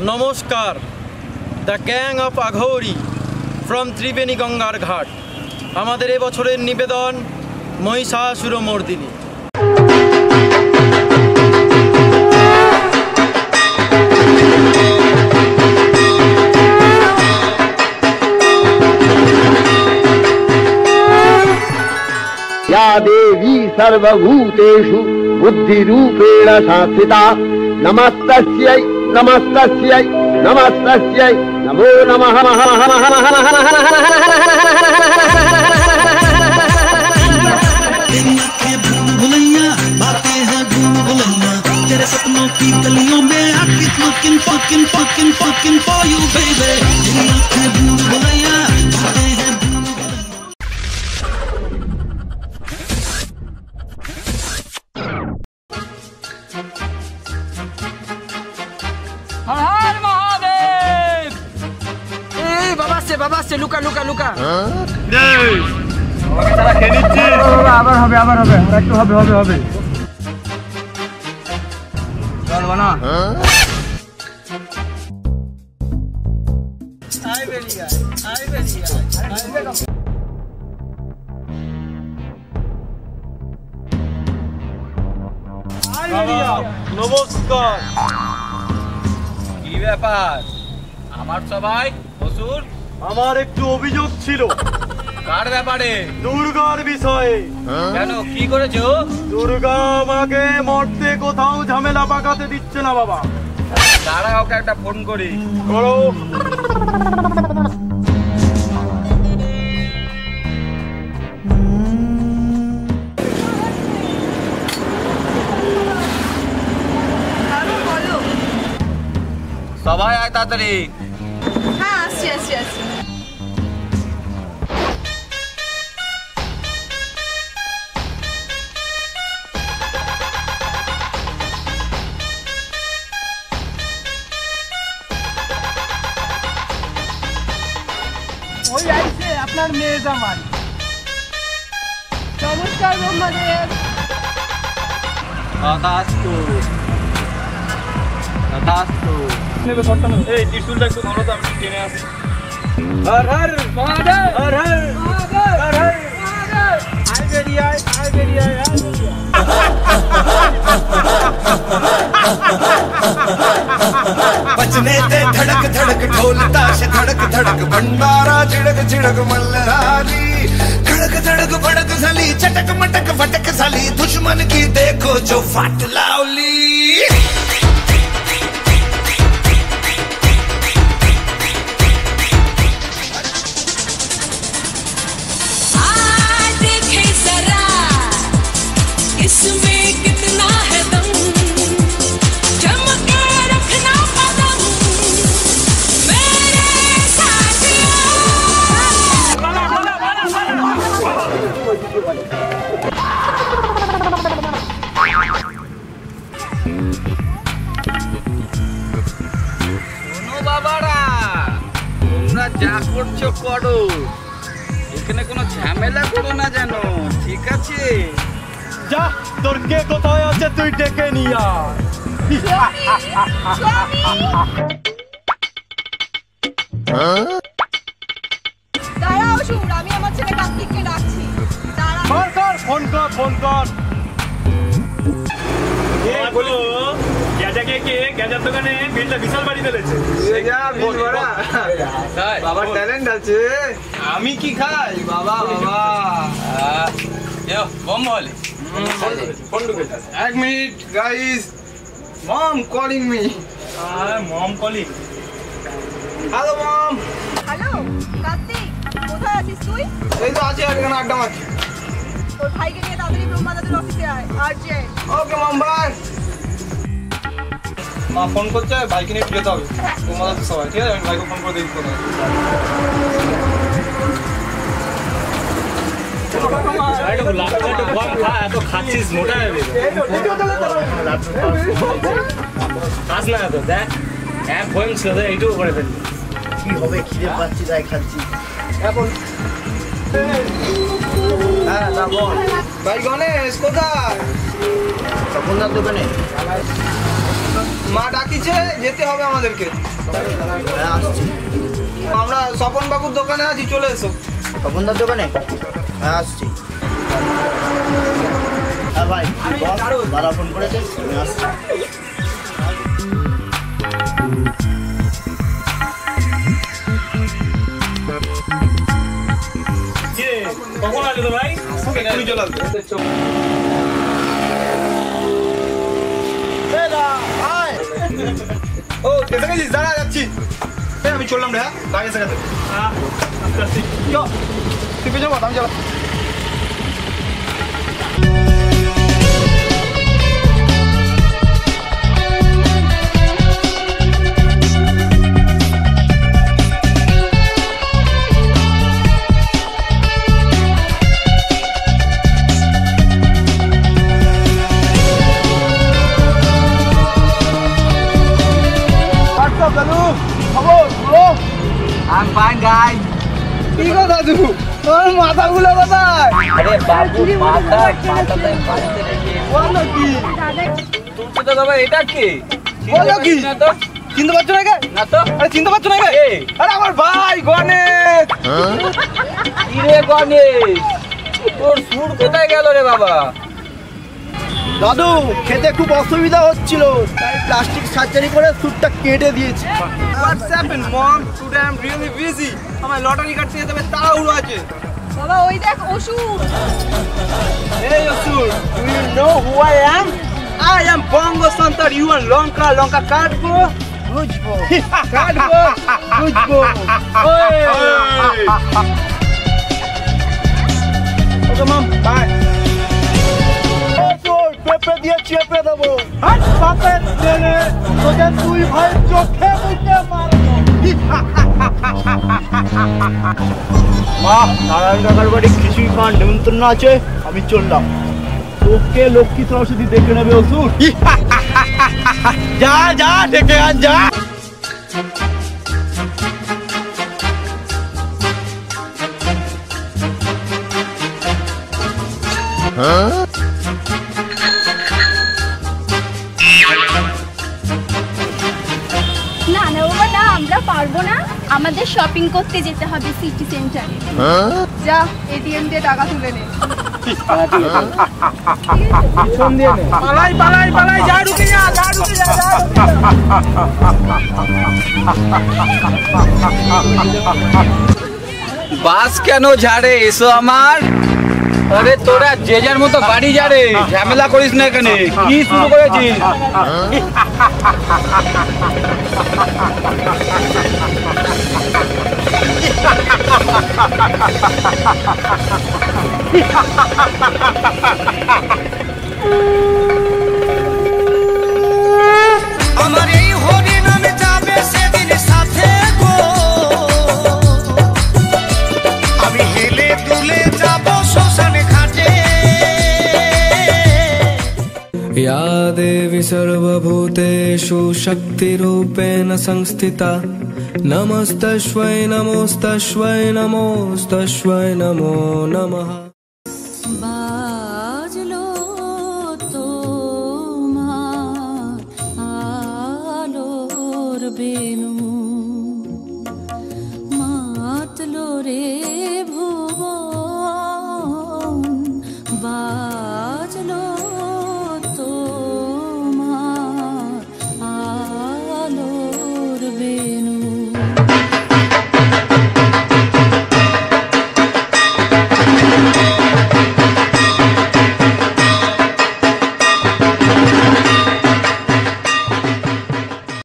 নমস্কার, the gang of Aghori from Tribeni গঙ্গার ঘাট। আমাদের এবছরের নিবেদন মহিষাসুরমর্দিনী। या देवी सर्वभूतेषु बुद्धिरूपेण संस्थिता नमस्तस्यै नमस्तस्यै नमस्तस्यै नमो नमः। तेरे सपनों की गलियों में I keep looking fucking fucking fucking for you baby। तेरी आँखें भूल भुलैया बातें हैं भूल हर हर महादेव। ए बाबा से लुका लुका लुका সারা খেয়ে নিচ্ছি। আবার হবে আর একটু হবে চল বানা নমস্কার। কি ব্যাপার? আমার সবাই অসুর। আমার একটু অভিযোগ ছিল। কার ব্যাপারে? দুর্গার বিষয়ে। কেন, কি করেছো? দুর্গা আমাকে মরতে কোথাও ঝামেলা পাকাতে দিচ্ছে না বাবা। দাঁড়া, ওকে একটা ফোন করি। করো। সবাই আয় তাড়াতাড়ি। হ্যাঁ আসছি। ওই আইছে আপনার মেয়ে জামাই। নমস্কার ব্রহ্মদেব। এই ত্রিশূলটা একটু ধরো তো, আমি টেনে আসি। হর হর মহাদেব। হর হর হর হর। আয় বেরিয়ে আয়। बजने ते धड़क धड़क ढोल ताश धड़क धड़क भंडारा झिड़क झिड़क मल्हारी खड़क धड़क भड़क साली चटक मटक फटक साली दुश्मन की देखो जो फाट लावली। देखे जरा इसमें कितना है दम, चमके रखना कदम मेरे साथियों। শোনো বাবারা, তোমরা যা করছো করো, এখানে কোনো ঝামেলা করো না যেন, ঠিক আছে? যা, তোর কে কোথায় আছে তুই ডেকে নিয়ে আয়। দাঁড়াও সুর, আমি আমার ছেলে কার্তিককে ডাকছি। ফোন কর। গ্যাজার দোকানে বিলটা বিশাল বাড়ি ফেলেছে। বাবার ট্যালেন্ট আছে। আমি কি খাই বাবা? বম বলে ফোন ঢুকেছে। এক minute guys, mom calling me. Mom calling. Hello mom. Hello Kartik, কোথায় আছিস তুই? এই তো আছি, এখানে আড্ডা মারছি। তোর ভাইকে নিয়ে তাড়াতাড়ি ব্রহ্মাদাদের অফিসে আয়, আর্জেন্ট। Okay mom, bye. মা ফোন করছে, ভাইকে নিয়ে যেতে হবে। তোমাদের তো সবাই ঠিক আছে, আমি ভাইকে ফোন করে দেখি কোথায়। এত খাচ্ছিস মোটা হবে। খাস না তো, দেখ এক ভয়েম ছিল, এইটুকু করে ফেললি। কি হবে, খিদে পাচ্ছি তাই খাচ্ছি। এখন হ্যাঁ তা বল। ভাই গণেশ কোথায়? তখন না দোকানে মা ডাকিছে, যেতে হবে আমাদেরকে। আসছি। আমরা স্বপন বাবুর দোকানে আছি, চলে এসো। তপনদার দোকানে? হ্যাঁ আসছি। হ্যাঁ ভাই দাদা ফোন করেছে, আমি আসছি। কখন আসবে ভাই? এক্ষুনি চলে আসবে। ও এসে গেছিস? দাঁড়া যাচ্ছি। আমি চললাম রে। হ্যাঁ গাড়ি এসে গেছে। তুই পেছনে বল, আমি চালাম। I'm fine, guys. কি গো দাদু, তোর মাথাগুলো কোথায়? আরে বাবু, মাথাতে বাঁধতে রেখে বলো কি? তুলছে তো বাবা, এটা কি? বলো কি? না তো, চিনতে পারছো না কে? না তো। আরে চিনতে পারছো না কে? কে? আরে আমার ভাই গণেশ। কি রে গণেশ, তোর সুর কোথায় গেল রে বাবা? দাদু খেতে খুব অসুবিধা হচ্ছিল, তাই প্লাস্টিক সার্জারি করে সুটটা কেটে দিয়েছি। What's happened, mom? Today I'm really busy. আমার লটারি কাটতে যেতে হবে, তাড়াহুড়ো আছে। বাবা ওই দেখ ওষুধ। Hey, Osur, do you know who I am? I am Bongo Santar. You are Lonka. Lonka Kadbo. Gujbo. Kadbo. Gujbo. Hey. Okay, mom. Bye. পেঁপে দিয়ে চেপে দেবো। বাপের ছেলে তোকে দুই ভাই চোখে মুখে মারবো। মা নারায়ণ কাকার বাড়ি খিচুড়ি খাওয়ার নেমন্তন্ন আছে, আমি চললাম। তোকে লক্ষ্মী সরস্বতী দেখে নেবে ওষুধ। যা যা ডেকে আন যা। না না বাবা না, আমরা পারবো না, আমাদের শপিং করতে যেতে হবে সিটি সেন্টারে। যা এটিএম দিয়ে টাকা তুলে নে। পালাই পালাই পালাই, যা ঢুকে যা, যা ঢুকে যা, যা ঢুকে যা। বাস কেন ঝাড়ে? এসো আমার। আরে তোরা যে যার মতো বাড়ি যা রে, ঝামেলা করিস না এখানে। কি শুরু করেছিস? আমার এই হরিনামে যাবে সেদিন সাথে গো, আমি হেলে তুলে যাব শ্মশান ঘাটে। या देवी सर्वभूतेषु शक्तिरूपेण संस्थिता नमस्तस्मै नमोस्तस्मै नमोस्तस्मै नमो नमः। বাজলো তোমার আলোর বেনু